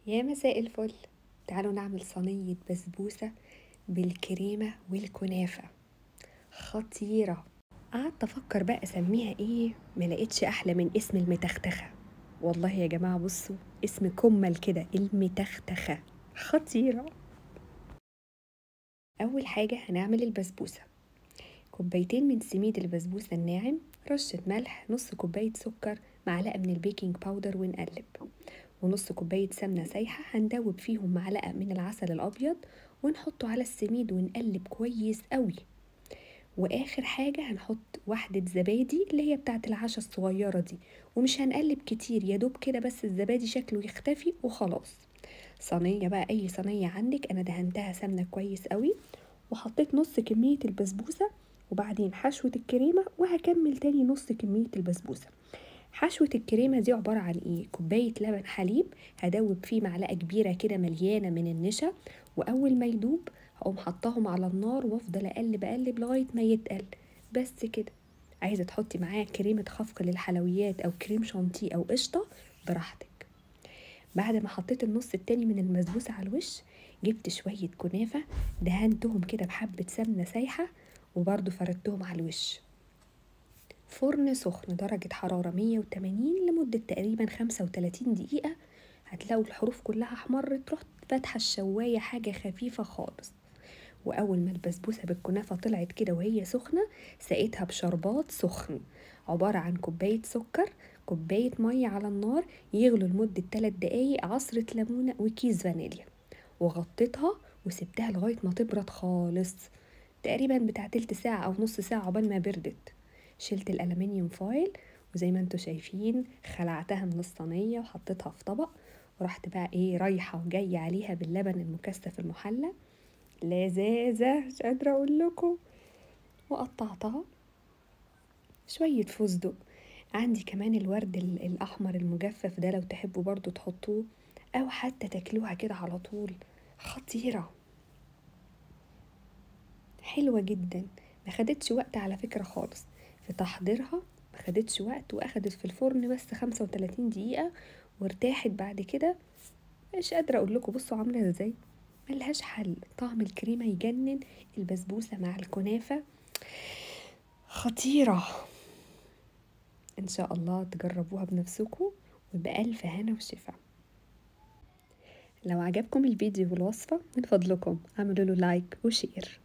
يا مساء الفل. تعالوا نعمل صينية بسبوسة بالكريمة والكنافة، خطيرة. قعدت افكر بقى اسميها ايه، ما لقيتش احلى من اسم المتختخة. والله يا جماعة بصوا، اسم كمل كده، المتختخة خطيرة. اول حاجة هنعمل البسبوسة. كوبايتين من سميد البسبوسة الناعم، رشة ملح، نص كوباية سكر، معلقة من البيكنج باودر ونقلب، ونص كوباية سمنة سايحة هندوب فيهم معلقة من العسل الأبيض ونحطه على السميد ونقلب كويس قوي. وآخر حاجة هنحط واحدة زبادي اللي هي بتاعت العشا الصغيرة دي، ومش هنقلب كتير، يدوب كده بس الزبادي شكله يختفي وخلاص. صينية بقى، أي صينية عندك، أنا دهنتها سمنة كويس قوي، وحطيت نص كمية البسبوسة وبعدين حشوة الكريمة، وهكمل تاني نص كمية البسبوسة. حشوة الكريمة دي عبارة عن ايه؟ كوباية لبن حليب هدوب فيه معلقة كبيرة كده مليانة من النشا، واول ما يدوب هقوم حطاهم على النار وافضل اقلب لغاية ما يتقل. بس كده. عايزة تحطي معاه كريمة خفق للحلويات او كريم شانتيه او قشطة، براحتك. بعد ما حطيت النص التاني من البسبوسة على الوش، جبت شوية كنافة دهنتهم كده بحبة سمنة سايحة، وبرضو فردتهم على الوش. فرن سخن درجة حرارة 180 لمدة تقريبا 35 دقيقة. هتلاقوا الحروف كلها احمرت، رحت فاتحة الشواية حاجة خفيفة خالص. وأول ما البسبوسة بالكنافة طلعت كده وهي سخنة، سقيتها بشربات سخن، عبارة عن كوباية سكر، كوباية مية على النار يغلوا لمدة 3 دقايق، عصرة ليمونة وكيس فانيليا، وغطيتها وسبتها لغاية ما تبرد خالص، تقريبا بتاع تلت ساعة أو نص ساعة عقبال ما بردت. شلت الألمنيوم فويل، وزي ما انتوا شايفين خلعتها من الصينية وحطيتها في طبق، ورحت بقى ايه رايحة وجاية عليها باللبن المكثف المحلى، لذاذة مش قادرة اقول لكم. وقطعتها شوية فستق، عندي كمان الورد الأحمر المجفف ده لو تحبوا برضو تحطوه، أو حتى تاكلوها كده على طول، خطيرة، حلوة جدا. ما خدتش وقت على فكرة خالص في تحضيرها، ما خدتش وقت، واخدت في الفرن بس 35 دقيقة وارتاحت بعد كده. مش قادرة اقول لكم بصوا عاملة ازاي، ملهاش حل، طعم الكريمة يجنن، البسبوسة مع الكنافة خطيرة. ان شاء الله تجربوها بنفسكم وبألف هنا وشفا. لو عجبكم الفيديو والوصفة من فضلكم اعملوا له لايك وشير.